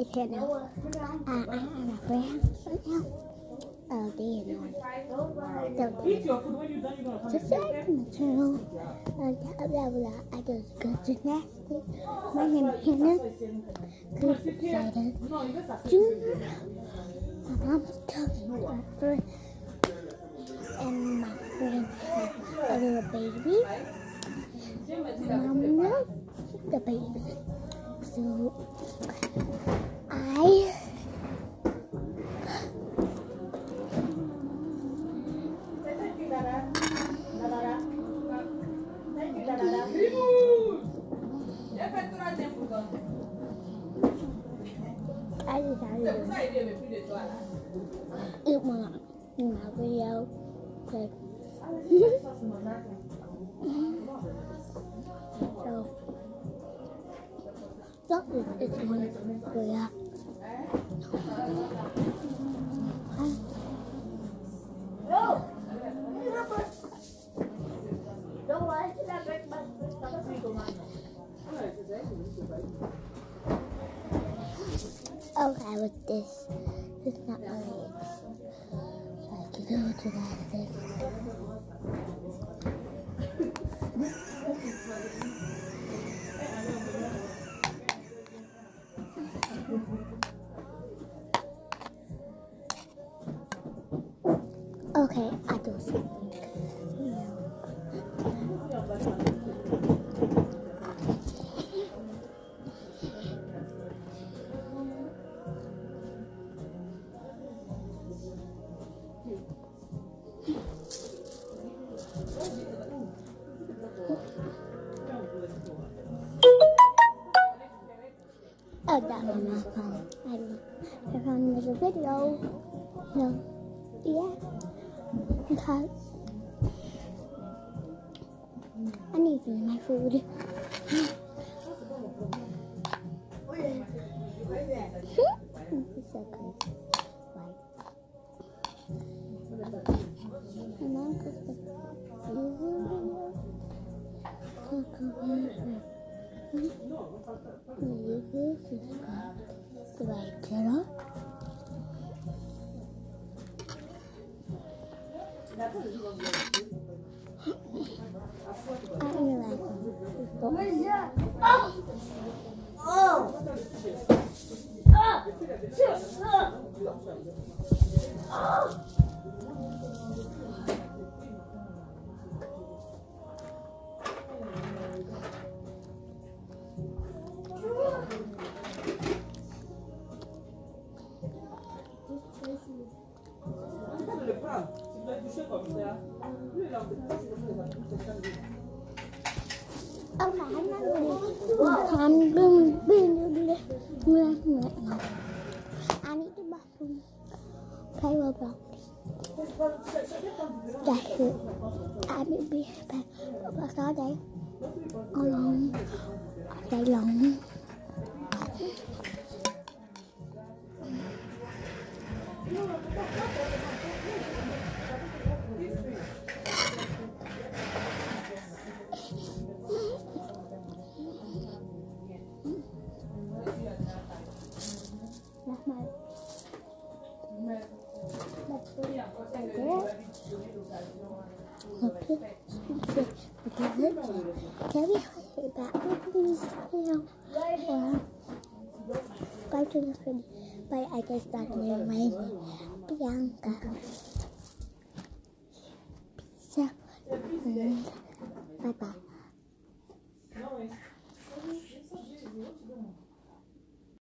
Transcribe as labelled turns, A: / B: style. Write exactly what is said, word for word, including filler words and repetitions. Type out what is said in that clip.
A: here now. Uh, I have a friend right now. Oh, dear Lord. Don't subscribe to my channel. Uh, blah, blah, blah. I do good gymnastics. My name is Hannah. Good excited. Junior. My mom's talking to my friend. And my friend had a little baby. My mom loves the baby. So, I... I decided to eat my, my video. Okay. So, that is it my video. Okay, with this, it's not my legs, so I can go to that thing. Okay, I do something. Oh, that one I found. I, I found another video. No. Yeah. Okay. I need to eat my food. Right channel. I really like it. Oh! Oh! Oh! Ông phải nó con đừng đừng đừng đừng I need to bathroom. Play Roblox. That's it. I need to be back. Roblox all day. Alone. All day long. Can we hit back please? Or go to the video. But I guess that's my name, Bianca. Peace out. Bye bye.